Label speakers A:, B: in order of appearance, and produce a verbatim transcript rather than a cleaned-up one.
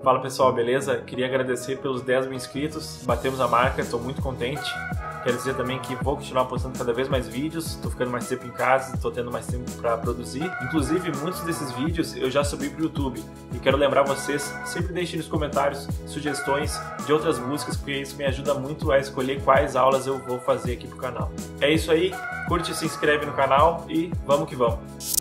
A: Fala pessoal, beleza? Queria agradecer pelos dez mil inscritos, batemos a marca, estou muito contente. Quero dizer também que vou continuar postando cada vez mais vídeos, estou ficando mais tempo em casa, estou tendo mais tempo para produzir. Inclusive, muitos desses vídeos eu já subi para o YouTube. E quero lembrar vocês, sempre deixem nos comentários sugestões de outras músicas, porque isso me ajuda muito a escolher quais aulas eu vou fazer aqui pro canal. É isso aí, curte e se inscreve no canal e vamos que vamos!